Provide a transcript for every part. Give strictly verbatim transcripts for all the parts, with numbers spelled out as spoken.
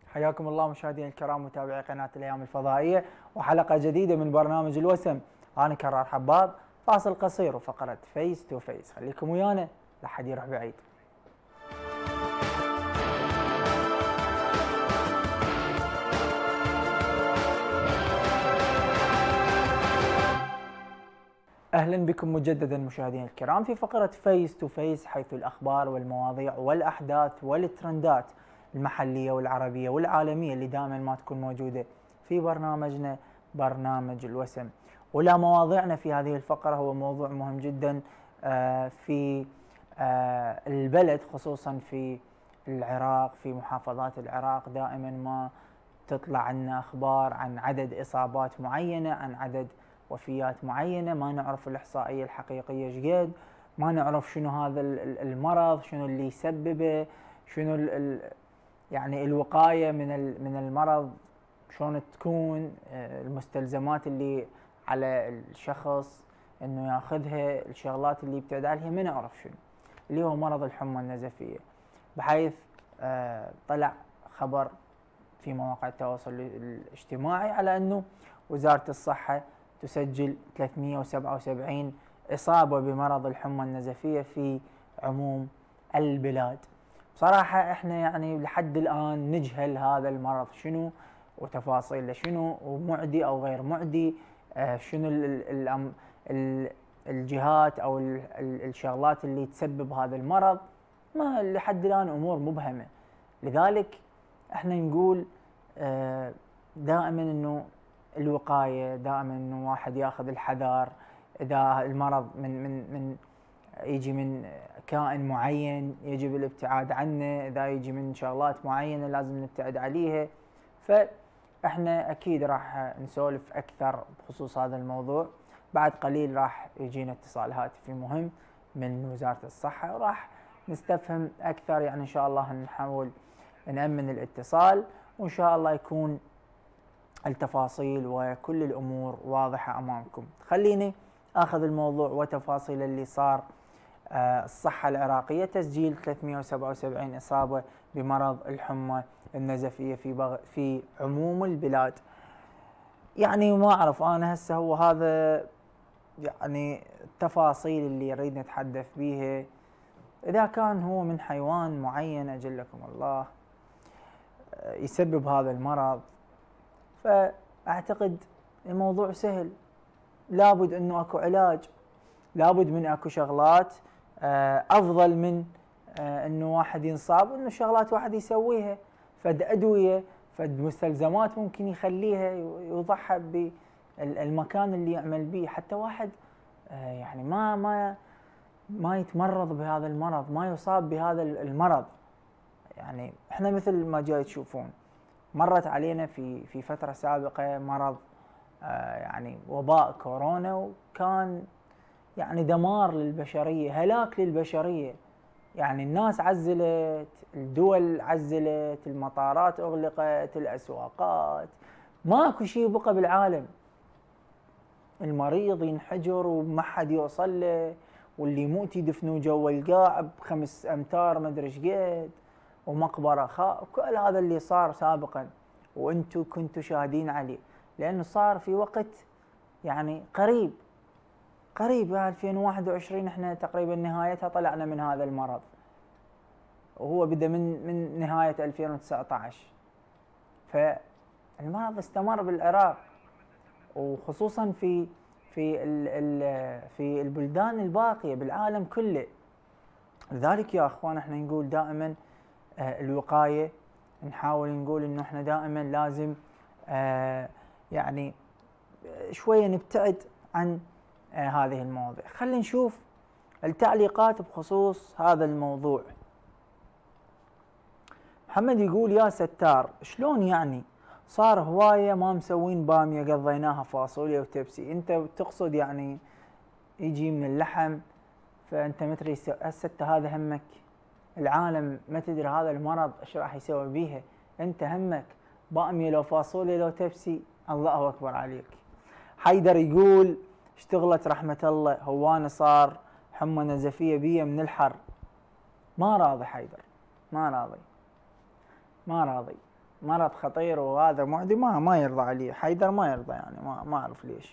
حياكم الله مشاهدينا الكرام متابعي قناة الأيام الفضائية وحلقة جديدة من برنامج الوسم. أنا كرار حباب. فاصل قصير وفقرة فيس تو فيس، خليكم ويانا لا حد يروح بعيد. أهلا بكم مجددا مشاهدينا الكرام في فقرة فيس تو فيس، حيث الأخبار والمواضيع والأحداث والترندات المحلية والعربية والعالمية اللي دائما ما تكون موجودة في برنامجنا برنامج الوسم. ولا مواضيعنا في هذه الفقرة هو موضوع مهم جدا في البلد، خصوصا في العراق، في محافظات العراق. دائما ما تطلع عنا أخبار عن عدد إصابات معينة، عن عدد وفيات معينة، ما نعرف الإحصائية الحقيقية ايش قد، ما نعرف شنو هذا المرض، شنو اللي يسببه، شنو يعني الوقاية من من المرض شلون تكون، المستلزمات اللي على الشخص انه ياخذها، الشغلات اللي يبتعد عليها ما نعرف شنو، اللي هو مرض الحمى النزفية. بحيث طلع خبر في مواقع التواصل الاجتماعي على انه وزارة الصحة تسجل ثلاثمئة وسبعة وسبعين إصابة بمرض الحمى النزفية في عموم البلاد. بصراحة احنا يعني لحد الآن نجهل هذا المرض شنو وتفاصيله شنو، ومعدي أو غير معدي، آه شنو ال ال ال الجهات أو ال الشغلات اللي تسبب هذا المرض، ما لحد الآن أمور مبهمة. لذلك احنا نقول آه دائما انه الوقاية، دائما انه واحد ياخذ الحذر. اذا المرض من من من يجي من كائن معين يجب الابتعاد عنه، اذا يجي من شغلات معينة لازم نبتعد عليها. فاحنا اكيد راح نسولف اكثر بخصوص هذا الموضوع. بعد قليل راح يجينا اتصال هاتفي مهم من وزارة الصحة وراح نستفهم اكثر، يعني ان شاء الله نحاول نأمن الاتصال وان شاء الله يكون التفاصيل وكل الامور واضحه امامكم. خليني اخذ الموضوع وتفاصيل اللي صار. آه الصحه العراقيه تسجيل ثلاثمئة وسبعة وسبعين اصابه بمرض الحمى النزفيه في بغ... في عموم البلاد. يعني ما اعرف انا هسه هو هذا يعني التفاصيل اللي نريد نتحدث بيها. اذا كان هو من حيوان معين اجلكم الله آه يسبب هذا المرض، فاعتقد الموضوع سهل. لابد انه اكو علاج، لابد من اكو شغلات افضل من انه واحد ينصاب، انه شغلات واحد يسويها، فد ادويه، فد مستلزمات ممكن يخليها يضحى بالمكان اللي يعمل به، حتى واحد يعني ما ما ما يتمرض بهذا المرض، ما يصاب بهذا المرض. يعني احنا مثل ما جاي تشوفون مرت علينا في في فترة سابقة مرض آه يعني وباء كورونا، وكان يعني دمار للبشرية، هلاك للبشرية. يعني الناس عزلت، الدول عزلت، المطارات اغلقت، الاسواقات، ماكو شيء بقى بالعالم. المريض ينحجر وما حد يوصل له، واللي يموت يدفنوه جوا القاع بخمس امتار ما ادري ايش قد، ومقبره خاء، وكل هذا اللي صار سابقا وانتم كنتوا شاهدين عليه، لانه صار في وقت يعني قريب قريب يعني ألفين وواحد وعشرين احنا تقريبا نهايتها طلعنا من هذا المرض، وهو بدا من من نهايه ألفين وتسعة عشر. فالمرض استمر بالعراق، وخصوصا في في ال ال في البلدان الباقيه بالعالم كله. لذلك يا اخوان احنا نقول دائما آه الوقايه، نحاول نقول انه احنا دائما لازم آه يعني شويه نبتعد عن آه هذه المواضيع. خلينا نشوف التعليقات بخصوص هذا الموضوع. محمد يقول يا ستار شلون يعني صار هوايه ما مسوين باميه قضيناها فاصوليا وتبسي، انت تقصد يعني يجي من اللحم فانت ما تدري هسه هذا همك العالم، ما تدري هذا المرض ايش راح يسوي بيها، انت همك باميه لو فاصوليا لو تبسي، الله اكبر عليك. حيدر يقول اشتغلت رحمه الله، هو انا صار حمى نزفيه بيه من الحر. ما راضي حيدر، ما راضي ما راضي مرض خطير وهذا معدي، ما ما يرضى عليه، حيدر ما يرضى يعني، ما ما اعرف ليش.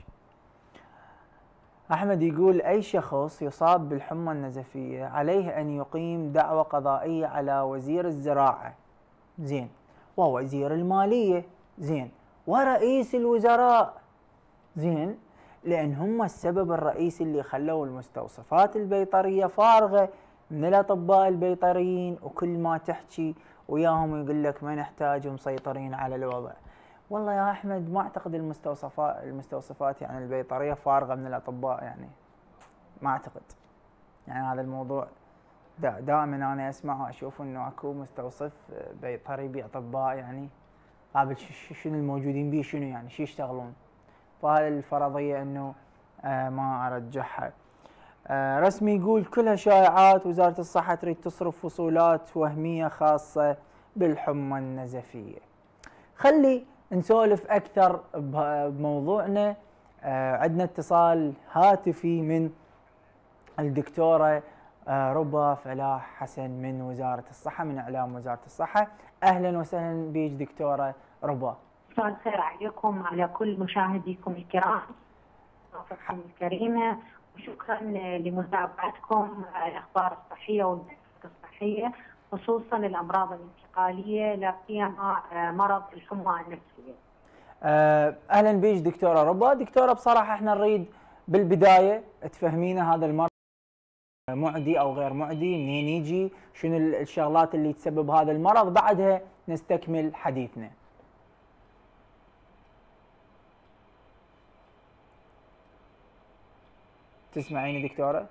احمد يقول اي شخص يصاب بالحمى النزفيه عليه ان يقيم دعوى قضائيه على وزير الزراعه، زين، ووزير الماليه، زين، ورئيس الوزراء، زين، لان هم السبب الرئيسي اللي خلوا المستوصفات البيطريه فارغه من الاطباء البيطريين، وكل ما تحكي وياهم يقول لك ما نحتاج ومسيطرين على الوضع. والله يا احمد ما اعتقد المستوصفات المستوصفات يعني البيطريه فارغه من الاطباء، يعني ما اعتقد. يعني هذا الموضوع دا دائما انا اسمع واشوف انه اكو مستوصف بيطري باطباء، يعني قابل شنو الموجودين به شنو يعني شو يشتغلون. فهاي الفرضيه انه آه ما ارجحها. آه رسمي يقول كلها شائعات، وزاره الصحه تريد تصرف وصولات وهميه خاصه بالحمى النزفيه. خلي نسولف اكثر بموضوعنا. آه عندنا اتصال هاتفي من الدكتوره آه ربا فلاح حسن من وزاره الصحه، من اعلام وزاره الصحه. اهلا وسهلا بك دكتوره ربا. مساء الخير عليكم وعلى كل مشاهديكم الكرام، ضيوفكم الكريمه، وشكرا لمتابعتكم الاخبار الصحيه والمعلومات الصحيه، خصوصا الامراض الانتقاليه لا سيما مرض الحمى النزفيه. اهلا بك دكتوره ربا. دكتوره بصراحه احنا نريد بالبدايه تفهمينا هذا المرض معدي او غير معدي، منين يجي، شنو الشغلات اللي تسبب هذا المرض، بعدها نستكمل حديثنا. تسمعيني دكتوره؟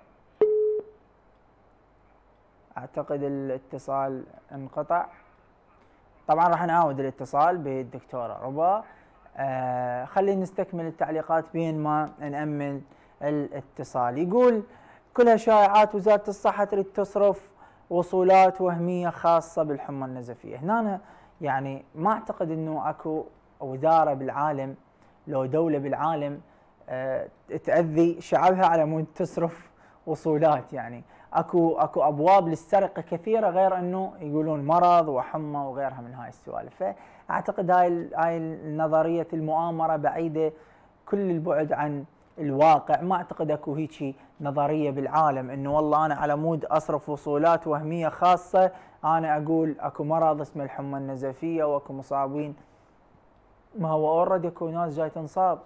اعتقد الاتصال انقطع. طبعا راح نعاود الاتصال بالدكتوره ربا. آه خلينا نستكمل التعليقات بين ما نأمن الاتصال. يقول كلها شائعات، وزاره الصحه تريد تصرف وصولات وهميه خاصه بالحمى النزفيه. هنا يعني ما اعتقد انه اكو وزاره بالعالم لو دوله بالعالم آه تاذي شعبها على مود تصرف وصولات. يعني اكو اكو ابواب للسرقه كثيره، غير انه يقولون مرض وحمى وغيرها من هاي السوالف. فاعتقد هاي هاي نظريه المؤامره بعيده كل البعد عن الواقع. ما اعتقد اكو هيجي نظريه بالعالم انه والله انا على مود اصرف وصولات وهميه خاصه، انا اقول اكو مرض اسمه الحمى النزفيه واكو مصابين. ما هو اوريدي اكو ناس جاي تنصاب،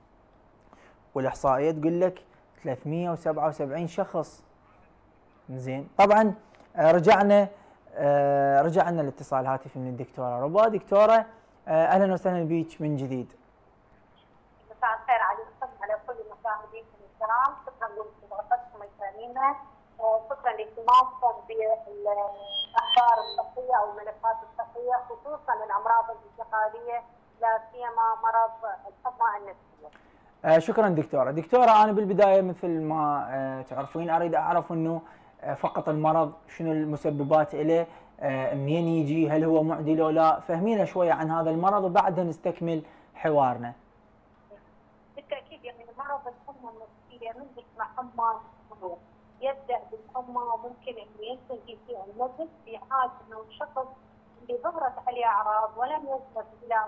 والاحصائيه تقول لك ثلاثمئة وسبعة وسبعين شخص. زين، طبعا رجعنا رجعنا الاتصال الهاتفي من الدكتوره ربا. دكتوره اهلا وسهلا بك من جديد. مساء الخير عليكم على كل مشاهديكم الكرام، شكرا لاستضافتكم الكريمه، شكرا لاهتمامكم بالاخبار الصحيه او الملفات الصحيه، خصوصا الامراض الانتقاليه لا سيما مرض الحمى النزفيه. آه شكرا دكتوره. دكتوره انا بالبدايه مثل ما آه تعرفين اريد اعرف انه آه فقط المرض شنو المسببات له، آه منين يجي، هل هو معدي لو لا، فهمينا شويه عن هذا المرض وبعدها نستكمل حوارنا. بالتاكيد يعني مرض الحمى النزفيه من اسمه حمى النزفيه يبدا بالحمى وممكن انه ينتهي في النزف في حال انه الشخص اللي ظهرت عليه اعراض ولم يذهب الى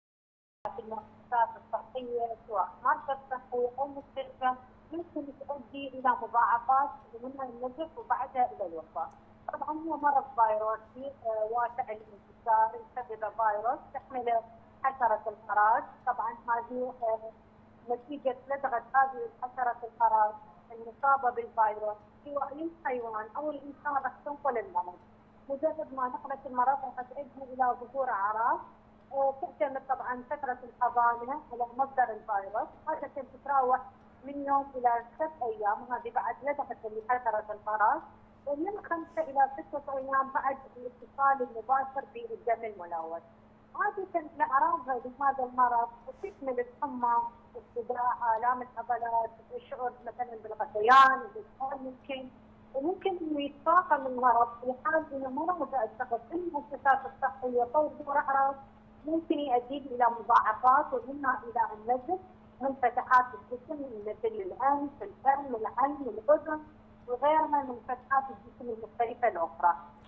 في المؤسسات الصحيه سواء مركز صحي او مستشفى ممكن تؤدي الى مضاعفات منها النزف وبعدها الى الوفاه. طبعا هو مرض فيروسي واسع الانتشار، يسبب فيروس تحمله حشره الخراج. طبعا هذه نتيجه لدغه هذه الحشره الخراج المصابه بالفيروس سواء للحيوان او الانسان راح تنقل المرض. مجرد ما نقلت المرض راح تؤدي الى ظهور اعراض. تعتمد طبعا فتره الحضانه على مصدر الفيروس، عاده تتراوح من يوم الى ست ايام، وهذه بعد لدغه لحشره الخراج، ومن خمسه الى سته ايام بعد الاتصال المباشر بالدم الملوث. عاده الاعراض لهذا المرض تشمل الحمى، الصداع، الام العضلات، الشعور مثلا بالغثيان، بالاسهال ممكن، وممكن انه يتفاقم المرض في حال انه ما رجع الشخص المؤسسات الصحيه فور ظهور اعراض، ممكن يؤدي الى مضاعفات ومنها الى النزف من فتحات الجسم مثل الانف، الفم، العين، الاذن وغيرها من فتحات الجسم المختلفه الاخرى.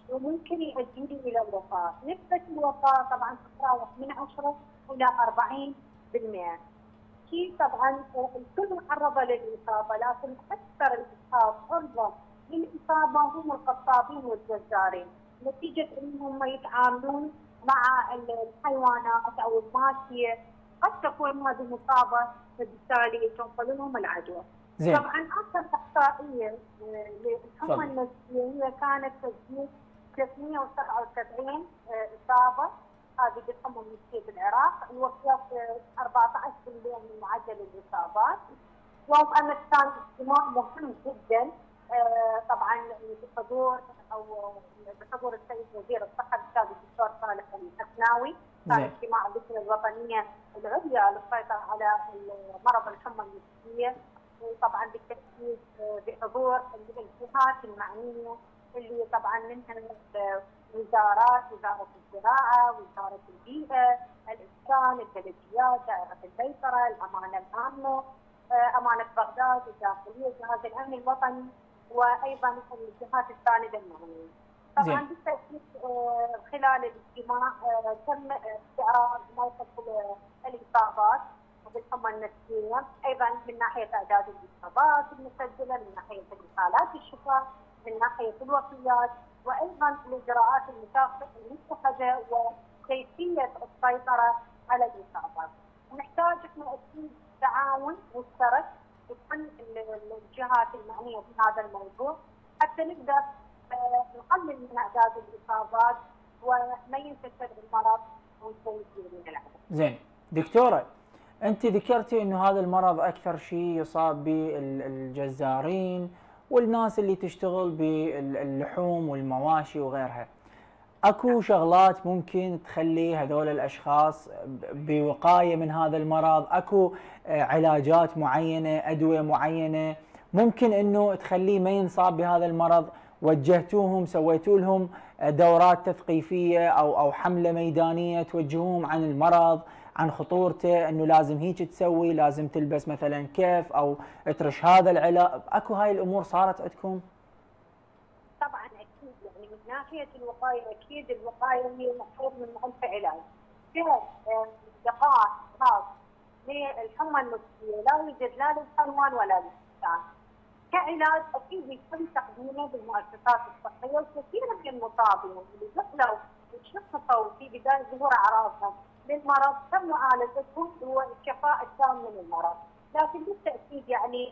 وممكن يؤدي لي الى الوفاه. نسبه الوفاه طبعا تتراوح من عشرة الى أربعين بالمئة. في طبعا الكل معرضه للاصابه، لكن اكثر الاشخاص عرضه للاصابه هم القصابين والجزارين، نتيجه انهم يتعاملون مع الحيوانات او الماشيه، قد تكون هذه مصابه فبالتالي تنقل لهم العدوى. زين. طبعا اخر احصائيه للحمى النسيجيه هي كانت تسجيل ثلاثمئة وسبعة وسبعين اصابه هذه بالحمى النسيجيه بالعراق، الوفيات أربعة عشر بالمئة من معدل الاصابات. وأما كان اجتماع مهم جدا طبعا بحضور او بحضور السيد وزير الصحه الاستاذ الدكتور صالح الحسناوي، كان اجتماع اللجنه الوطنيه العليا للسيطره على مرض الحمى النسيجيه، وطبعا بالتركيز بحضور الجهات المعنيه اللي طبعا منها وزارات، وزاره الزراعه، وزاره البيئه، الاسكان، البلديات، دائره البيطره، الامانه العامه، امانه بغداد، الداخليه، جهاز الامن الوطني، وايضا الجهات السانده المعنيه. طبعا بالتاكيد خلال الاجتماع تم استعراض ما يخص الاصابات بالحمى النسيجيه، ايضا من ناحيه اعداد الاصابات المسجله، من ناحيه حالات الشفاء، من ناحيه الوفيات، وايضا الاجراءات المتخذه وكيفيه السيطره على الاصابات. ونحتاج احنا اكيد تعاون مشترك بكل الجهات المعنيه بهذا الموضوع حتى نقدر نقلل من اعداد الاصابات وما ينتشر المرض ونسوي من العدد. زين دكتوره، انت ذكرتي انه هذا المرض اكثر شيء يصاب بالجزارين والناس اللي تشتغل باللحوم والمواشي وغيرها. اكو شغلات ممكن تخلي هذول الاشخاص بوقايه من هذا المرض؟ اكو علاجات معينه، ادويه معينه ممكن انه تخليه ما ينصاب بهذا المرض؟ وجهتوهم، سويتوا لهم دورات تثقيفيه او او حمله ميدانيه توجهوهم عن المرض، عن خطورته، انه لازم هيك تسوي، لازم تلبس مثلا كيف او ترش هذا العلاج؟ اكو هاي الامور صارت عندكم؟ طبعا اكيد، يعني من ناحيه الوقايه اكيد الوقايه هي مفروض من الف علاج. في لقاح خاص للحمى النسيجيه لا يوجد لا للحيوان ولا للانسان. كعلاج اكيد يتم تقديمه بالمؤسسات الصحيه، وكثير من المصابين اللي دخلوا وشخصوا في بدايه ظهور اعراضهم للمرض تم معالجتهم والشفاء التام من المرض. لكن بالتاكيد يعني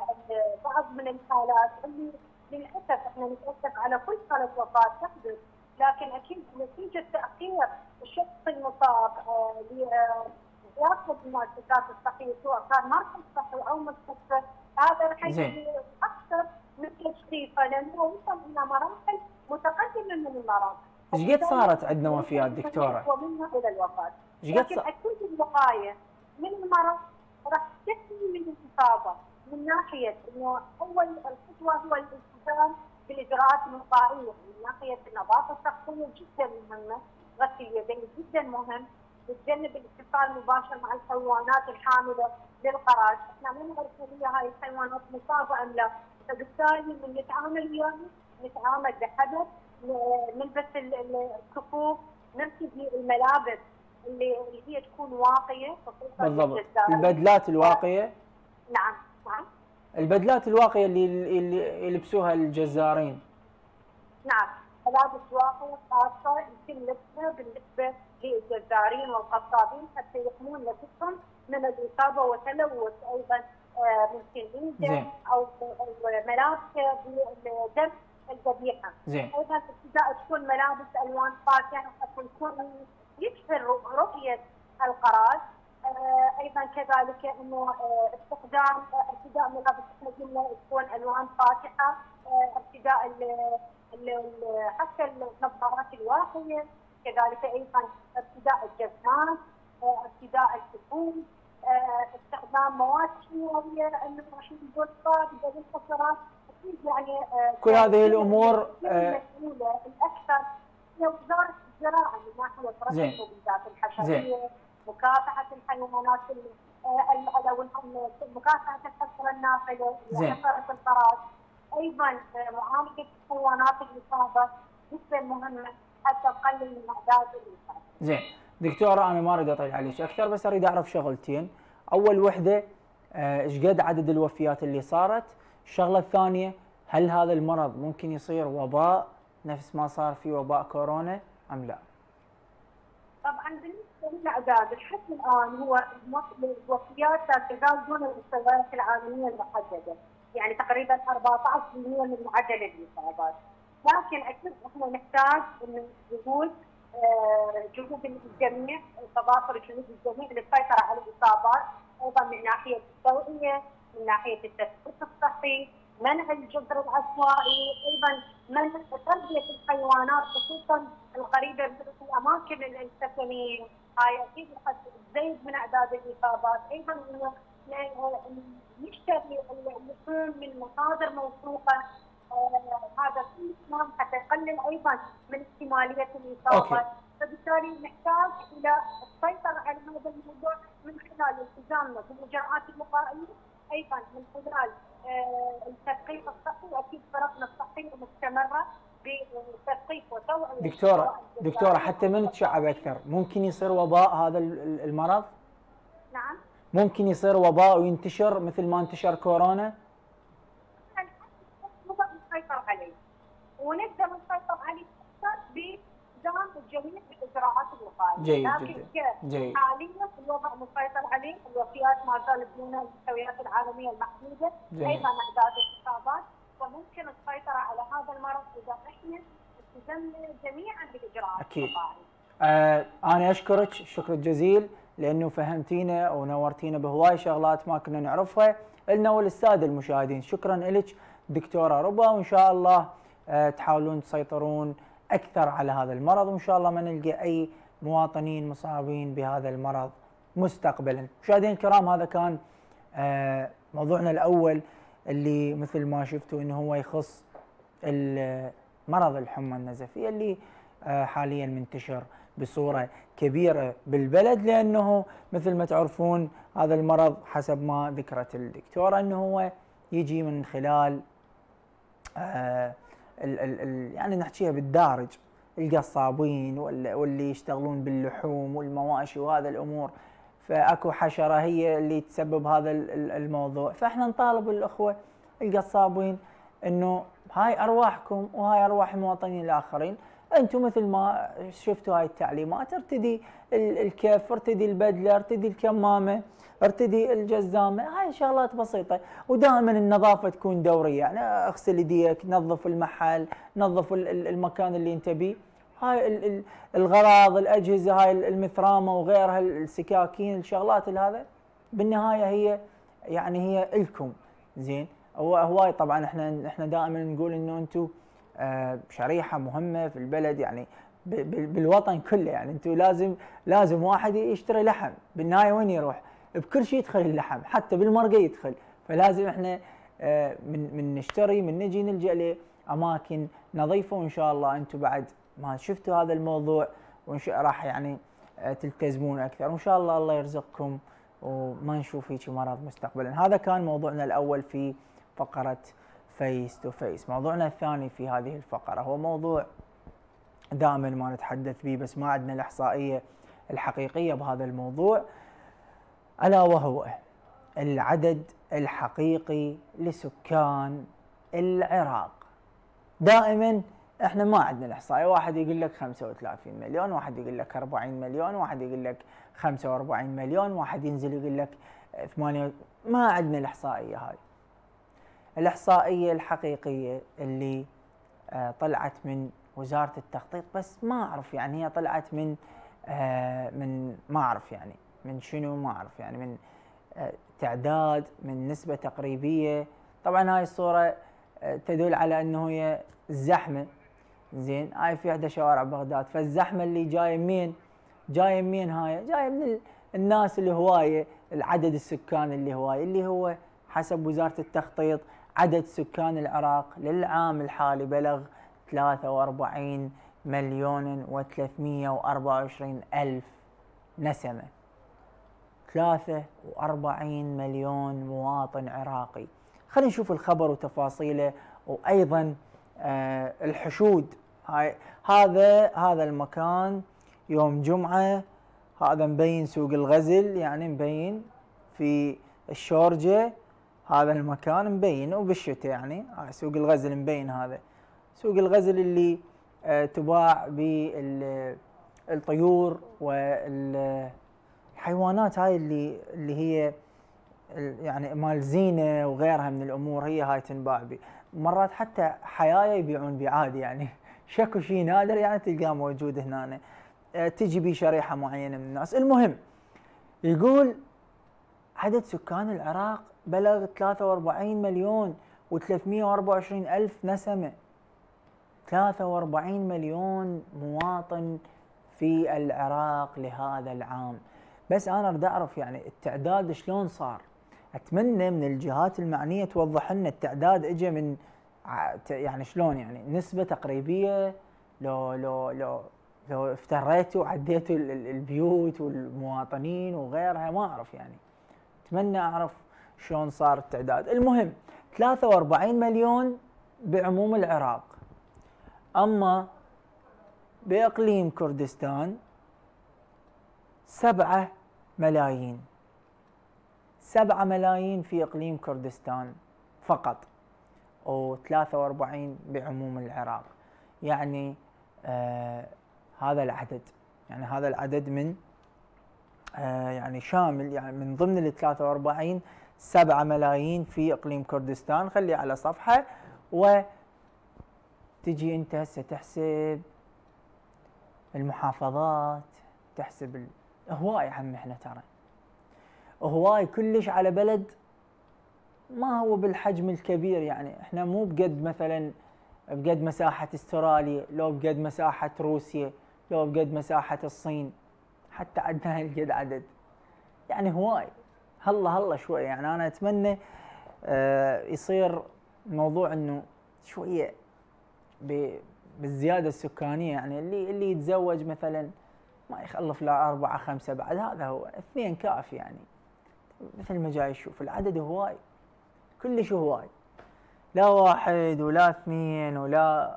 بعض من الحالات اللي للاسف احنا نتاسف على كل حاله وفاه تحدث، لكن اكيد نتيجه تاخير الشخص المصاب لياخذ المؤسسات الصحيه سواء كان مركز صحي او مستشفى، هذا راح يكون اكثر من تشخيصه لانه وصل الى مراحل متقدمه من المرض. ايش قد صارت عندنا وفيات دكتوره؟ ومنها الى الوفاه. ايش قد لكن اكيد الوقايه من المرض راح تحمي من الاصابه من ناحيه انه اول الخطوه هو الالتزام بالاجراءات الوقائيه، من ناحيه النظافه الشخصيه جدا مهمه، غسل اليدين جدا مهم، نتجنب الاتصال المباشر مع الحيوانات الحامله للقراص، احنا ما نعرف هي هاي الحيوانات مصابه ام لا، فبالتالي من نتعامل وياها نتعامل بحذر، نلبس الكفوف، نرتدي الملابس اللي هي تكون واقيه بالضبط، البدلات الواقيه. نعم نعم البدلات الواقيه اللي اللي يلبسوها الجزارين. نعم، ملابس واقيه خاصه يمكن لبسها بالنسبه للجزارين والقصابين حتى يحمون نفسهم من الاصابه وتلوث ايضا ممكن ايده او ملابسه بدم الذبيحه. ايضا ابتداء تكون ملابس الوان فاتحه حتى يكون يشهر رؤيه القراص. ايضا كذلك انه استخدام ابتداء ملابس احنا تكون الوان فاتحه، ارتداء حتى النظارات الواقيه، كذلك ايضا ارتداء الجزمات، ارتداء الكفوف، استخدام مواد كيماويه انه راح يكون صاد بدل الحشرات، اكيد يعني كل هذه الامور المسؤوله الاكثر هي وزاره الزراعه من ناحيه رفع المبيدات الحشريه، مكافحه الحيوانات او مكافحه الحشره النافذه، حشره القراص، ايضا معالجه الحيوانات المصابه جدا مهمه حتى تقلل من اعداد الوفاه. زين دكتوره، انا ما اريد اطيل عليك اكثر، بس اريد اعرف شغلتين. اول وحده ايش قد عدد الوفيات اللي صارت؟ الشغله الثانيه، هل هذا المرض ممكن يصير وباء نفس ما صار في وباء كورونا ام لا؟ طبعا بالنسبه للاعداد لحد الان هو الوفيات تزال دون المستويات العالميه المحدده، يعني تقريبا أربعة عشر بالمئة من معدل الاصابات، لكن اكيد احنا نحتاج انه جهود جهود الجميع، تضافر جهود الجميع للسيطره على الاصابات، ايضا من ناحيه التوعيه، من ناحيه التثبيت الصحي، منع الجذر العشوائي، ايضا منع تربيه الحيوانات خصوصا القريبه من الاماكن السكنيه، هاي اكيد قد تزيد من اعداد الاصابات، ايضا انه نشتري اللحوم من مصادر موثوقه، هذا كله حتى يقلل ايضا من احتماليه الاصابات، فبالتالي نحتاج الى السيطره على هذا الموضوع من خلال التزامنا بالاجراءات الوقائيه، ايضا من خلال التثقيف الصحي، واكيد فرقنا الصحيه مستمره بتثقيف وتوعيه. دكتوره دكتوره حتى ما نتشعب اكثر، ممكن يصير وباء هذا المرض؟ نعم ممكن يصير وباء وينتشر مثل ما انتشر كورونا؟ نقدر نسيطر عليه ونقدر نسيطر عليه اكثر بدعم الجميع بالاجراءات الوقائيه. جيد لكن جدا. حاليا الوضع مسيطر عليه، الوفيات ما زالت دون المستويات العالميه المحدوده، ايضا اعداد الاصابات، وممكن السيطره على هذا المرض اذا احنا التزمنا جميعا بالاجراءات اكيد. الوقائيه. آه انا اشكرك شكر جزيل لانه فهمتينا ونورتينا بهواي شغلات ما كنا نعرفها لنا وللساده المشاهدين. شكرا لك دكتوره ربا، وان شاء الله آه تحاولون تسيطرون اكثر على هذا المرض، وان شاء الله ما نلقى اي مواطنين مصابين بهذا المرض مستقبلا. مشاهدينا الكرام، هذا كان آه موضوعنا الاول اللي مثل ما شفتوا انه هو يخص مرض الحمى النزفيه اللي آه حاليا منتشر بصوره كبيره بالبلد، لانه مثل ما تعرفون هذا المرض حسب ما ذكرت الدكتوره انه هو يجي من خلال آه ال ال ال يعني نحكيها بالدارج، القصابين واللي يشتغلون باللحوم والمواشي وهذا الامور، فاكو حشره هي اللي تسبب هذا الموضوع. فاحنا نطالب الاخوه القصابين انه هاي ارواحكم وهاي ارواح المواطنين الاخرين، انتم مثل ما شفتوا هاي التعليمات، ارتدي الكف، ارتدي البدله، ارتدي الكمامه، ارتدي الجزامه، هاي شغلات بسيطه، ودائما النظافه تكون دوريه، يعني اغسل يديك، نظف المحل، نظف المكان اللي انت بيه، هاي الغراض، الاجهزه، هاي المثرامه وغيرها، السكاكين، الشغلات هذا بالنهايه هي يعني هي الكم. زين، هو هواي طبعا احنا احنا دائما نقول انه انتم آه شريحه مهمه في البلد، يعني بالوطن كله، يعني انتم لازم لازم واحد يشتري لحم، بالنهايه وين يروح؟ بكل شيء يدخل اللحم، حتى بالمرقه يدخل، فلازم احنا آه من من نشتري، من نجي نلجا لاماكن نظيفه، وان شاء الله انتم بعد ما شفتوا هذا الموضوع وان شاء راح يعني آه تلتزمون اكثر، وان شاء الله الله يرزقكم وما نشوف هيك مرض مستقبلا. هذا كان موضوعنا الاول في فقره فيس تو فيس. موضوعنا الثاني في هذه الفقره هو موضوع دائما ما نتحدث به بس ما عندنا الاحصائيه الحقيقيه بهذا الموضوع، الا وهو العدد الحقيقي لسكان العراق. دائما احنا ما عندنا الاحصائيه، واحد يقول لك خمسة وثلاثين مليون، واحد يقول لك أربعين مليون، واحد يقول لك خمسة وأربعين مليون، واحد ينزل يقول لك ثمانية، ما عندنا الاحصائيه هاي. الاحصائيه الحقيقيه اللي طلعت من وزاره التخطيط، بس ما اعرف يعني هي طلعت من من ما اعرف يعني من شنو، ما اعرف يعني من تعداد، من نسبه تقريبيه. طبعا هاي الصوره تدل على انه هي الزحمه. زين، هاي في احدى شوارع بغداد، فالزحمه اللي جايه منين؟ جايه منين هاي؟ جايه من الناس اللي هوايه، العدد السكان اللي هوايه، اللي هو حسب وزاره التخطيط عدد سكان العراق للعام الحالي بلغ ثلاثة وأربعين مليون وثلاثمئة وأربعة وعشرين ألف نسمة. ثلاثة وأربعين مليون مواطن عراقي. خلينا نشوف الخبر وتفاصيله، وأيضا آه الحشود هاي هذا هذا المكان يوم جمعة، هذا مبين سوق الغزل، يعني مبين في الشورجة، هذا المكان مبين وبالشتاء يعني هاي سوق الغزل مبين. هذا سوق الغزل اللي آه تباع بالطيور والحيوانات هاي اللي اللي هي يعني مال زينة وغيرها من الأمور، هي هاي تنباع بي. مرات حتى حيايا يبيعون بي عادي، يعني شكو شيء نادر يعني تلقاه موجود هنا. أه تجي بي شريحة معينة من الناس. المهم يقول عدد سكان العراق بلغ ثلاثة وأربعين مليون وثلاثمئة وأربعة وعشرين ألف نسمة. ثلاثة وأربعين مليون مواطن في العراق لهذا العام. بس أنا أريد أعرف يعني التعداد شلون صار. أتمنى من الجهات المعنية توضح لنا التعداد اجى من يعني شلون، يعني نسبة تقريبية، لو لو لو لو افتريتوا وعديتوا البيوت والمواطنين وغيرها، ما أعرف يعني. أتمنى أعرف شلون صار التعداد. المهم ثلاثة وأربعين مليون بعموم العراق، أما بإقليم كردستان سبعة ملايين. سبعة ملايين في إقليم كردستان فقط، و ثلاثة وأربعين بعموم العراق. يعني آه هذا العدد، يعني هذا العدد من آه يعني شامل، يعني من ضمن ال ثلاثة وأربعين سبعة ملايين في إقليم كردستان. خلي على صفحة وتجي أنت هسه تحسب المحافظات، تحسب ال... هواي عم احنا ترى هواي كلش على بلد ما هو بالحجم الكبير. يعني احنا مو بقد مثلا بقد مساحة استراليا، لو بقد مساحة روسيا، لو بقد مساحة الصين، حتى عندنا هالقد عدد. يعني هواي هلا هلا شوي. يعني انا اتمنى آه يصير موضوع انه شوية بالزيادة السكانية، يعني اللي اللي يتزوج مثلا ما يخلف لا أربعة خمسة بعد، هذا هو اثنين كافي. يعني مثل ما جاي يشوف العدد هواي كلش هواي، لا واحد ولا اثنين ولا.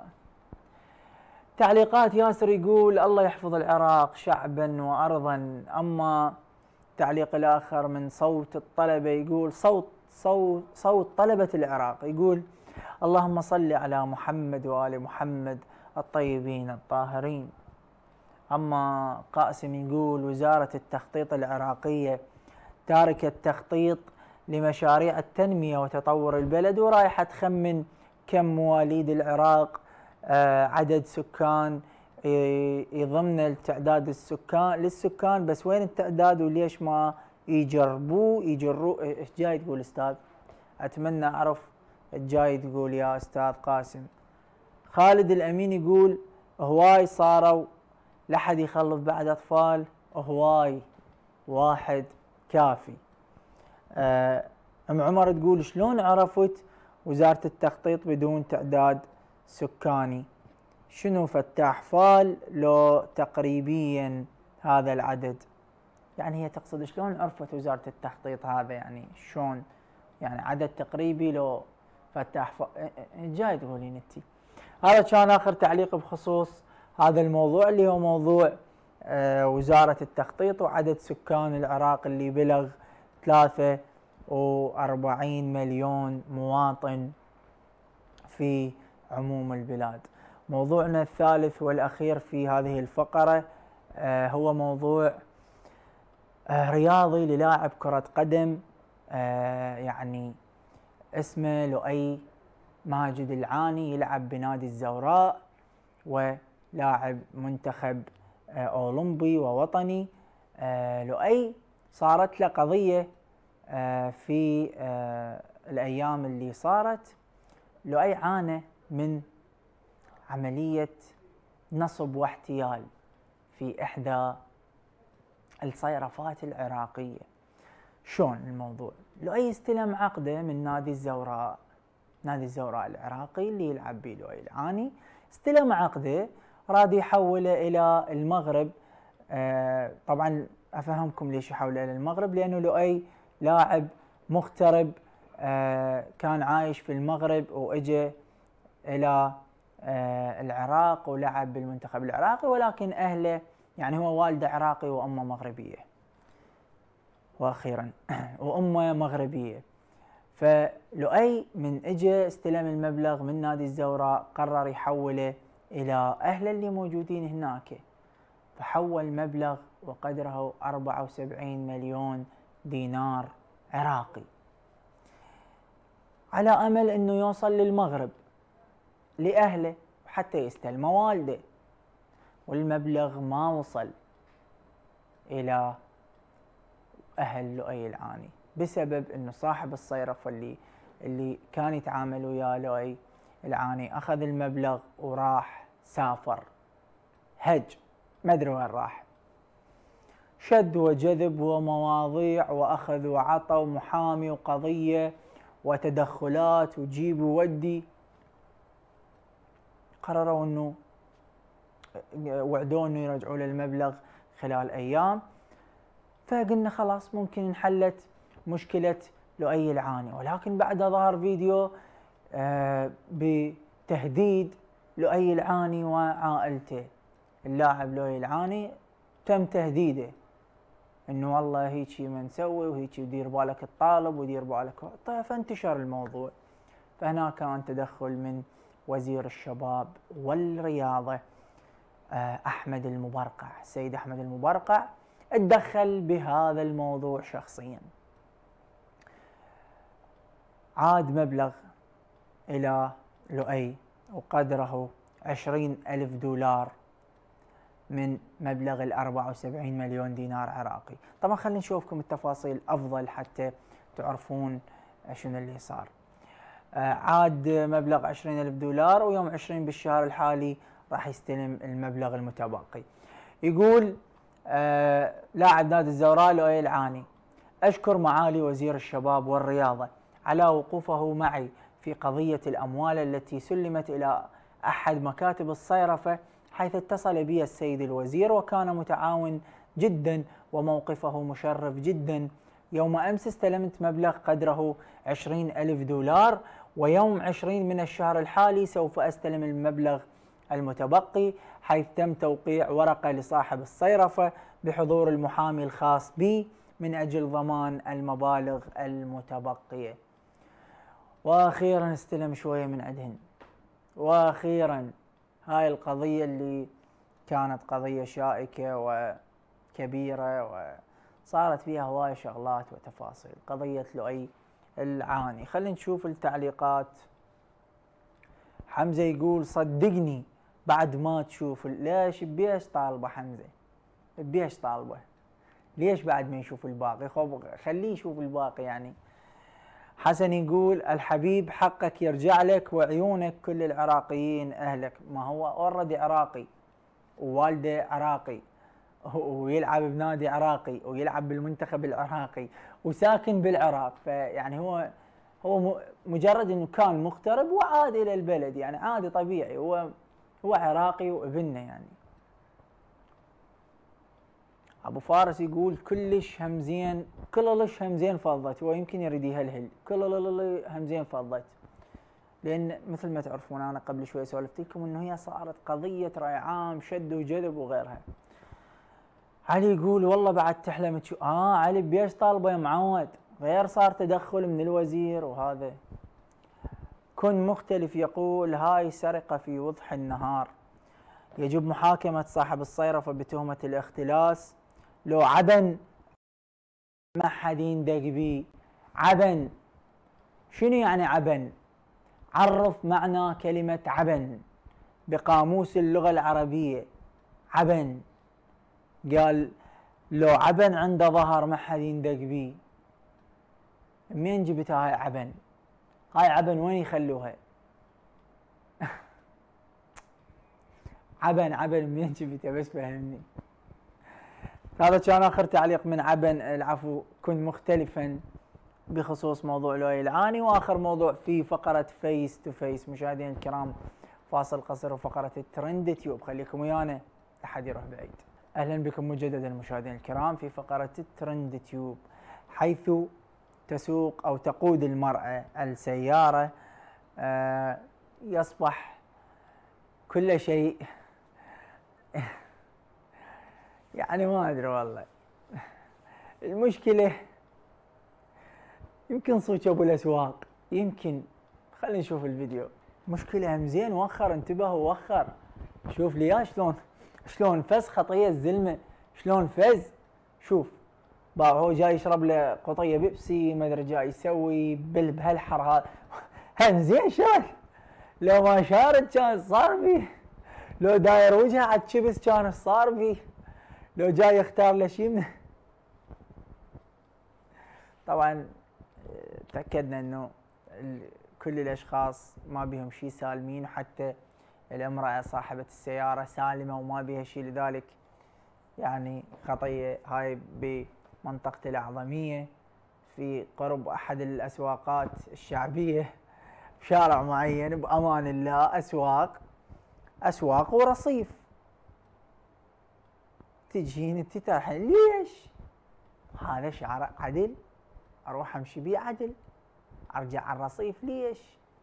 تعليقات ياسر يقول الله يحفظ العراق شعبا وأرضا. أما التعليق الآخر من صوت الطلبة يقول صوت صوت صوت طلبة العراق، يقول اللهم صل على محمد وآل محمد الطيبين الطاهرين. أما قاسم يقول وزارة التخطيط العراقية تاركة التخطيط لمشاريع التنمية وتطور البلد، ورايحة تخمن كم مواليد العراق، آه عدد سكان يضمن التعداد السكان للسكان، بس وين التعداد وليش ما يجربوه يجروه؟ ايش جاي تقول استاذ؟ اتمنى اعرف الجاي تقول يا استاذ قاسم. خالد الامين يقول هواي صاروا لحد يخلف بعد اطفال، هواي واحد كافي. آه ام عمر تقول شلون عرفت وزارة التخطيط بدون تعداد سكاني؟ شنو فتاح فال لو تقريبيا هذا العدد؟ يعني هي تقصد شلون عرفت وزارة التخطيط هذا، يعني شلون يعني عدد تقريبي لو فتاح فال؟ جاي تقولين انتي. هذا كان اخر تعليق بخصوص هذا الموضوع اللي هو موضوع آه وزارة التخطيط وعدد سكان العراق اللي بلغ ثلاثة وأربعين مليون مواطن في عموم البلاد. موضوعنا الثالث والأخير في هذه الفقرة آه هو موضوع آه رياضي للاعب كرة قدم آه يعني اسمه لؤي ماجد العاني، يلعب بنادي الزوراء ولاعب منتخب آه أولمبي ووطني. آه لؤي صارت له قضية آه في آه الأيام اللي صارت. لؤي عانى من عملية نصب واحتيال في إحدى الصيرفات العراقية. شلون الموضوع؟ لؤي استلم عقده من نادي الزوراء، نادي الزوراء العراقي اللي يلعب به لؤي العاني، استلم عقده راد يحوله إلى المغرب. آه طبعا أفهمكم ليش يحوله إلى المغرب، لأنه لؤي لاعب مغترب آه كان عايش في المغرب وإجا إلى آه العراق ولعب بالمنتخب العراقي، ولكن أهله يعني هو والده عراقي وأمه مغربية، وأخيرا وأمه مغربية. فلؤي من اجى استلم المبلغ من نادي الزوراء قرر يحوله إلى أهله اللي موجودين هناك، فحول مبلغ وقدره أربعة وسبعين مليون دينار عراقي على أمل أنه يوصل للمغرب لأهله حتى يستلم والده، والمبلغ ما وصل إلى أهل لؤي العاني بسبب أنه صاحب الصيرفة اللي اللي كان يتعامل وياه لؤي العاني أخذ المبلغ وراح سافر هج، ما أدري وين راح، شد وجذب ومواضيع وأخذ وعطى ومحامي وقضية وتدخلات وجيب وودي. قرروا أنه وعدوه أنه يرجعوا له المبلغ خلال أيام، فقلنا خلاص ممكن انحلت مشكلة لؤي العاني. ولكن بعدها ظهر فيديو آه بتهديد لؤي العاني وعائلته. اللاعب لؤي العاني تم تهديده انه والله هيجي ما نسوي وهيجي ودير بالك الطالب ودير بالك، طيب فانتشر الموضوع. فهنا كان تدخل من وزير الشباب والرياضة آه أحمد المبرقع، السيد أحمد المبرقع اتدخل بهذا الموضوع شخصيا. عاد مبلغ إلى لؤي وقدره عشرين ألف دولار من مبلغ الأربعة وسبعين مليون دينار عراقي. طبعا خلينا نشوفكم التفاصيل أفضل حتى تعرفون شنو اللي صار. آه عاد مبلغ عشرين ألف دولار، ويوم عشرين بالشهر الحالي راح يستلم المبلغ المتبقي. يقول آه لاعب نادي الزوراء لؤي العاني: أشكر معالي وزير الشباب والرياضة على وقوفه معي في قضية الأموال التي سلمت إلى أحد مكاتب الصيرفة، حيث اتصل بي السيد الوزير وكان متعاون جدا وموقفه مشرف جدا. يوم أمس استلمت مبلغ قدره عشرين ألف دولار، ويوم عشرين من الشهر الحالي سوف أستلم المبلغ المتبقي، حيث تم توقيع ورقة لصاحب الصيرفة بحضور المحامي الخاص بي من أجل ضمان المبالغ المتبقية. وأخيرا استلم شوية من عندهن. وأخيرا هاي القضية اللي كانت قضية شائكة وكبيرة وصارت فيها هواي شغلات وتفاصيل، قضية لؤي العاني. خلينا نشوف التعليقات. حمزة يقول: صدقني بعد ما تشوف. ليش بيش طالبه حمزة؟ بيش طالبه؟ ليش بعد ما يشوف الباقي؟ خليه يشوف الباقي يعني. حسن يقول: الحبيب حقك يرجع لك وعيونك كل العراقيين أهلك. ما هو اوريدي عراقي ووالده عراقي ويلعب بنادي عراقي ويلعب بالمنتخب العراقي وساكن بالعراق، فيعني هو هو مجرد انه كان مغترب وعاد الى البلد، يعني عادي طبيعي، هو هو عراقي وابننا يعني. ابو فارس يقول: كلش همزين كلش همزين فضت. هو يمكن يريد يهلهل كل همزين فضت، لان مثل ما تعرفون انا قبل شوي سولفت لكم انه هي صارت قضيه راي عام شد وجذب وغيرها. علي يقول: والله بعد تحلم تشوف. اه علي بيش طالبه يا معود، غير صار تدخل من الوزير وهذا. كن مختلف يقول: هاي سرقه في وضح النهار، يجب محاكمه صاحب الصيرفه بتهمه الاختلاس. لو عبن ما حد يندق بيه. عبن شنو يعني عبن؟ عرف معنى كلمة عبن بقاموس اللغة العربية. عبن قال لو عبن عنده ظهر ما حد يندق بيه. منين جبت هاي عبن؟ هاي عبن وين يخلوها؟ عبن عبن منين جبتها؟ بس فهمني. هذا كان آخر تعليق من عبن. العفو، كن مختلفا بخصوص موضوع لؤي العاني. وآخر موضوع في فقرة فيس تو فيس مشاهدينا الكرام، فاصل قصير وفقرة الترند تيوب. خليكم ويانا لا أحد يروح بعيد. أهلا بكم مجددا مشاهدينا الكرام في فقرة الترند تيوب، حيث تسوق أو تقود المرأة السيارة، آه يصبح كل شيء يعني ما ادري والله. المشكله يمكن صوت ابو الاسواق، يمكن. خلينا نشوف الفيديو. مشكله هم زين وخر، انتبهوا وخر. شوف لي شلون شلون فز خطيه الزلمه، شلون فز. شوف هو جاي يشرب له قطيه بيبسي، ما ادري جاي يسوي بهالحر هذا. هم زين شلون، لو ما شارد كان صار فيه، لو داير وجهه على الشيبس كان صار فيه، لو جاي يختار له شيء من طبعا تاكدنا انه كل الاشخاص ما بيهم شيء سالمين، وحتى الامراه صاحبه السياره سالمه وما بيها شيء. لذلك يعني خطيه هاي بمنطقه الاعظميه في قرب احد الاسواقات الشعبيه بشارع معين، بامان الله. اسواق اسواق ورصيف، تجين انت ترحين ليش؟ هذا شارع عدل، اروح امشي بيه عدل، ارجع على الرصيف ليش؟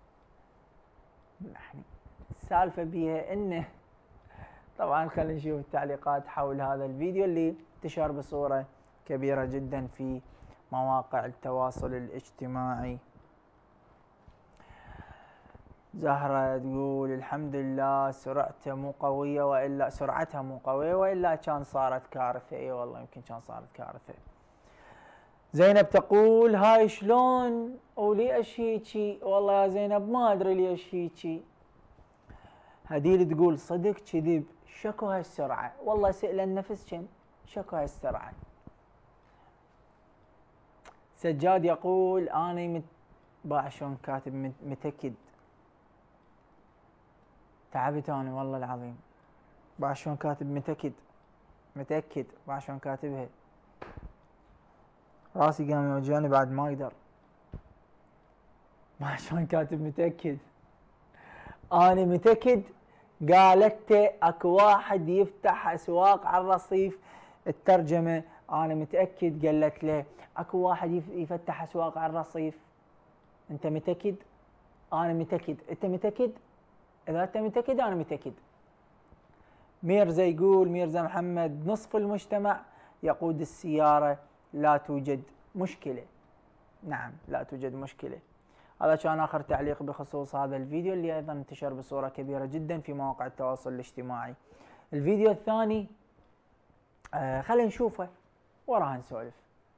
يعني السالفه بيها انه طبعا خلينا نشوف التعليقات حول هذا الفيديو اللي انتشر بصوره كبيره جدا في مواقع التواصل الاجتماعي. زهرة تقول الحمد لله سرعته مو قوية، والا سرعتها مو قوية والا كان صارت كارثة. اي والله يمكن كان صارت كارثة. زينب تقول هاي شلون وليش هيجي؟ والله يا زينب ما ادري ليش هيجي. هديل تقول صدق كذب، شكو هالسرعة، والله سئل النفس كم شكو هالسرعة. سجاد يقول اني مت... باع شلون كاتب متأكد، تعبت انا والله العظيم. باع شلون كاتب متأكد، متأكد باع شلون كاتبها، راسي قام يوجعني بعد ما اقدر. باع شلون كاتب متأكد، انا متأكد. قالت اكو واحد يفتح اسواق على الرصيف، الترجمة انا متأكد. قالت له اكو واحد يفتح اسواق على الرصيف، انت متأكد؟ انا متأكد. انت متأكد؟ اذا انت متأكد انا متأكد. ميرزا يقول ميرزا محمد نصف المجتمع يقود السيارة، لا توجد مشكلة. نعم لا توجد مشكلة. هذا كان آخر تعليق بخصوص هذا الفيديو اللي أيضا انتشر بصورة كبيرة جدا في مواقع التواصل الاجتماعي. الفيديو الثاني آه خلينا نشوفه وراها نسولف.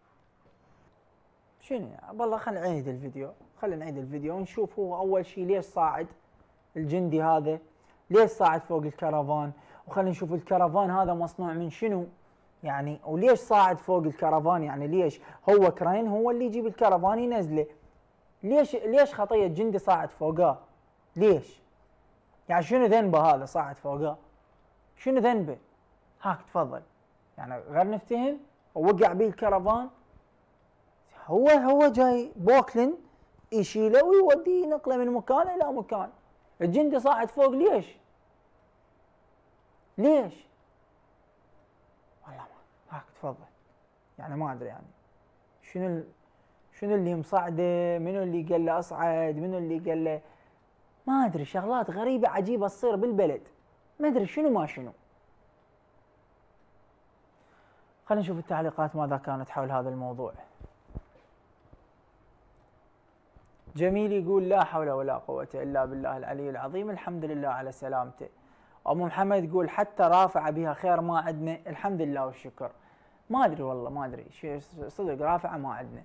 شنو والله خلينا نعيد الفيديو، خلينا نعيد الفيديو ونشوف هو أول شيء ليش صاعد الجندي هذا، ليش صاعد فوق الكرفان، وخلينا نشوف الكرفان هذا مصنوع من شنو يعني، وليش صاعد فوق الكرفان. يعني ليش هو كرين هو اللي يجيب الكرفان ينزله، ليش ليش خطيه الجندي صاعد فوقاه؟ ليش؟ يعني شنو ذنبه هذا صاعد فوقاه؟ شنو ذنبه؟ هاك تفضل. يعني غير نفتهم، ووقع بيه الكرفان، هو هو جاي بوكلن يشيله ويوديه ينقله من مكان الى مكان. الجندي صاعد فوق ليش؟ ليش؟ والله ما هاك تفضل. يعني ما ادري يعني شنو ال... شنو اللي مصعده؟ منو اللي قال له اصعد؟ منو اللي قال له؟ ما ادري، شغلات غريبه عجيبه تصير بالبلد، ما ادري شنو ما شنو. خلينا نشوف التعليقات ماذا كانت حول هذا الموضوع. جميل يقول لا حول ولا قوة الا بالله العلي العظيم، الحمد لله على سلامته. ام محمد تقول حتى رافعه بها خير ما عندنا، الحمد لله والشكر. ما ادري والله ما ادري شيء صدق، رافعه ما عندنا.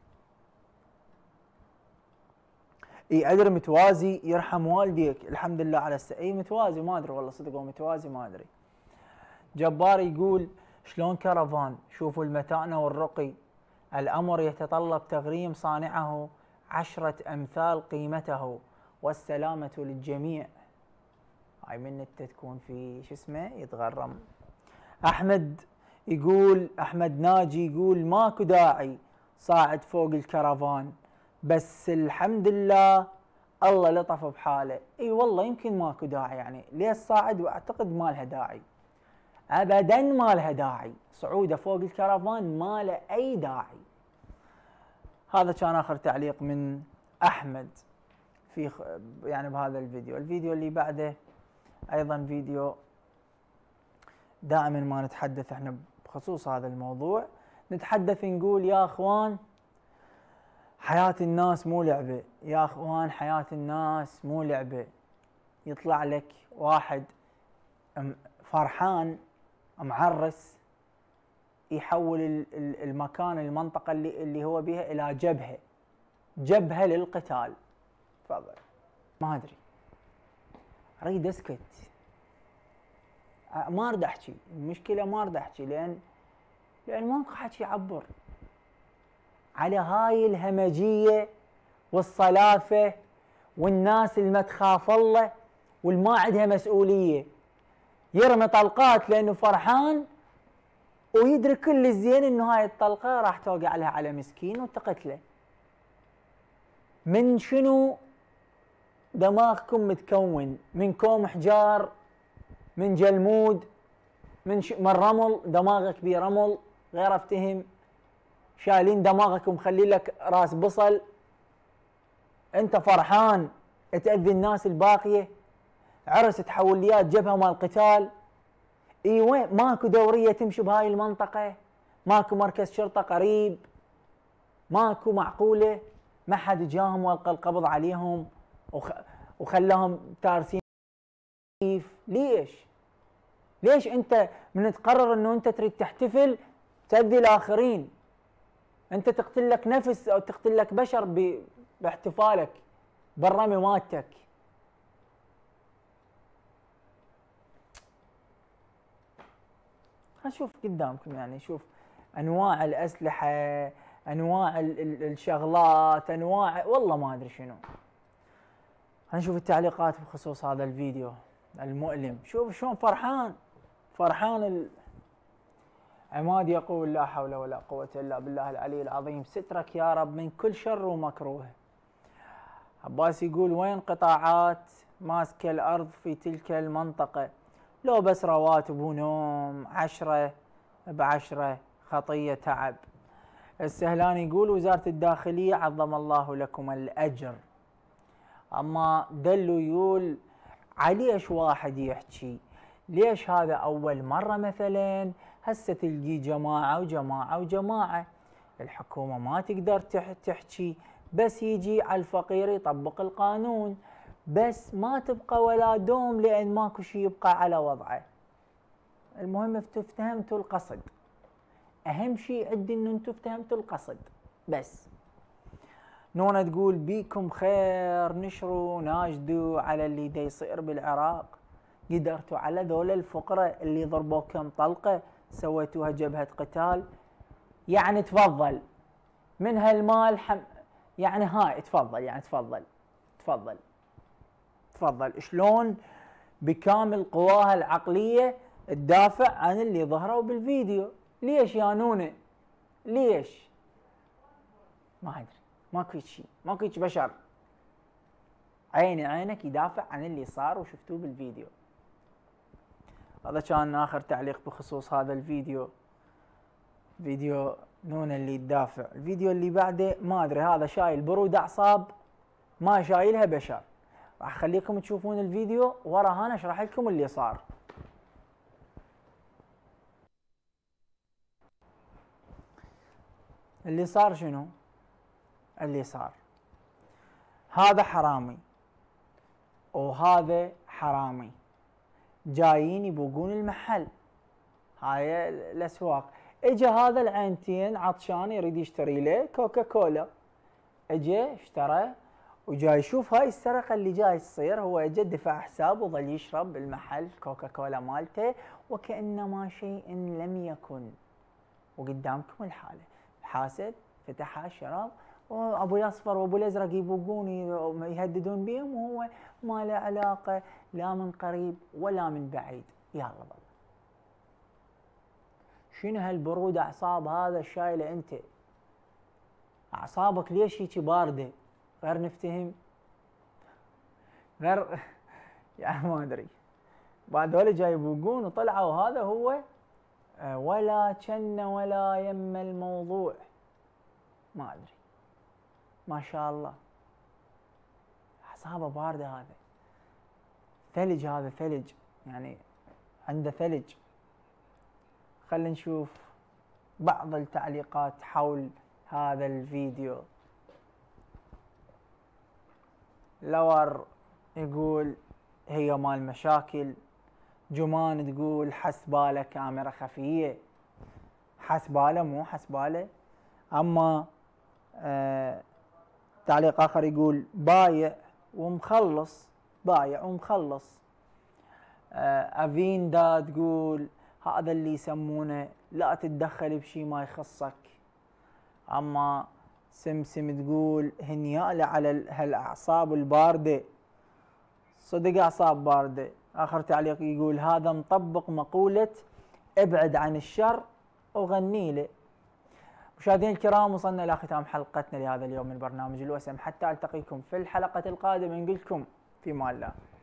اي ادري متوازي يرحم والديك، الحمد لله على الس... اي متوازي ما ادري والله صدق، هو متوازي ما ادري. جبار يقول شلون كرفان، شوفوا المتانه والرقي، الامر يتطلب تغريم صانعه عشرة امثال قيمته، والسلامه للجميع. هاي من انت تكون في شو اسمه يتغرم. احمد يقول احمد ناجي يقول ماكو داعي صاعد فوق الكرفان، بس الحمد لله الله لطف بحاله. اي والله يمكن ماكو داعي، يعني ليش صاعد؟ واعتقد ما لها داعي، ابدا ما لها داعي، صعوده فوق الكرفان ما له اي داعي. هذا كان اخر تعليق من احمد في يعني بهذا الفيديو. الفيديو اللي بعده ايضا فيديو دائما ما نتحدث احنا بخصوص هذا الموضوع، نتحدث نقول يا اخوان حياة الناس مو لعبة، يا اخوان حياة الناس مو لعبة. يطلع لك واحد فرحان معرس يحول المكان المنطقة اللي اللي هو بها الى جبهة، جبهة للقتال. تفضل. ما ادري، اريد اسكت، ما اريد احكي، المشكلة ما اريد احكي لان لان ماكو حكي يعبر على هاي الهمجية والصلافة والناس اللي ما تخاف الله والما عندها مسؤولية. يرمي طلقات لانه فرحان ويدرك كل الزين انه هاي الطلقة راح توقع لها على مسكين وتقتله. من شنو دماغكم متكون؟ من كوم حجار، من جلمود، من ش... من رمل، دماغك بيه رمل غير افتهم، شايلين دماغك ومخلي لك راس بصل. انت فرحان تأذي الناس الباقية، عرس تحول ليات جبهة مال قتال. اي وين ماكو دورية تمشي بهاي المنطقة؟ ماكو مركز شرطة قريب؟ ماكو معقولة؟ ما حد جاهم والقى القبض عليهم وخ... وخلاهم تارسين. ليش؟ ليش انت من تقرر انه انت تريد تحتفل تأذي الاخرين؟ انت تقتل لك نفس او تقتل لك بشر ب... باحتفالك بالرمي مالتك. شوف قدامكم يعني، شوف انواع الاسلحه، انواع ال ال الشغلات، انواع والله ما ادري شنو. هنشوف التعليقات بخصوص هذا الفيديو المؤلم. شوف شلون فرحان، فرحان ال... عماد يقول لا حول ولا قوة الا بالله العلي العظيم، سترك يا رب من كل شر ومكروه. عباس يقول وين قطاعات ماسكة الارض في تلك المنطقة؟ لو بس رواتب ونوم عشرة بعشرة خطية تعب. السهلاني يقول وزارة الداخلية عظم الله لكم الأجر. أما دلو يقول عليش واحد يحكي؟ ليش هذا أول مرة مثلا؟ هسه تلقي جماعة وجماعة وجماعة. الحكومة ما تقدر تحكي، بس يجي على الفقير يطبق القانون، بس ما تبقى ولا دوم لأن ماكو شيء يبقى على وضعه. المهم انتوا افتهمتوا القصد، أهم شيء عندي إنه انتوا افتهمتوا القصد بس. نونا تقول بيكم خير، نشروا ناجدوا على اللي دا يصير بالعراق. قدرتوا على ذول الفقراء اللي ضربوا كم طلقة سويتوها جبهة قتال. يعني تفضل من هالمال حم... يعني هاي تفضل، يعني تفضل تفضل تفضل شلون بكامل قواها العقلية تدافع عن اللي ظهروا بالفيديو. ليش يا نونة؟ ليش؟ ما ادري، ماكو شيء، ماكو بشر عيني عينك يدافع عن اللي صار وشفتوه بالفيديو. هذا كان اخر تعليق بخصوص هذا الفيديو، فيديو نونة اللي تدافع. الفيديو اللي بعده ما ادري، هذا شايل برود اعصاب ما شايلها بشر. راح اخليكم تشوفون الفيديو ورا هنا اشرح لكم اللي صار. اللي صار شنو؟ اللي صار هذا حرامي وهذا حرامي جايين يبوقون المحل، هاي الاسواق. اجى هذا العينتين عطشان يريد يشتري له كوكا كولا، اجى اشترى وجاي يشوف هاي السرقه اللي جاي تصير. هو اجى دفع حساب وظل يشرب بالمحل كوكا كولا مالته وكانما شيء لم يكن. وقدامكم الحاله، حاسب فتحها شرب، وابو الاصفر وابو الازرق يبوقون يهددون بهم وهو ما له علاقه لا من قريب ولا من بعيد. يلا بالله شنو هالبرود اعصاب هذا الشايله انت؟ اعصابك ليش هيك بارده؟ غير نفتهم غير يعني ما ادري. بعد هذول جاي يبوقون وطلعوا هذا هو ولا كن ولا يم الموضوع. ما ادري، ما شاء الله اعصابه بارده هذا. ثلج، هذا ثلج يعني عنده ثلج. خلينا نشوف بعض التعليقات حول هذا الفيديو. لور يقول هي مال مشاكل. جمان تقول حسباله كاميرا خفيه. حسباله مو حسباله. اما آه تعليق اخر يقول بايع ومخلص، بايع ومخلص. آه افيندا تقول هذا اللي يسمونه لا تتدخل بشي ما يخصك. اما سمسم تقول هنياله على هالاعصاب البارده. صدق اعصاب بارده. اخر تعليق يقول هذا مطبق مقوله ابعد عن الشر وغني له. مشاهدينا الكرام، وصلنا الى ختام حلقتنا لهذا اليوم من برنامج الوسم، حتى التقيكم في الحلقه القادمه نقول لكم في امان الله.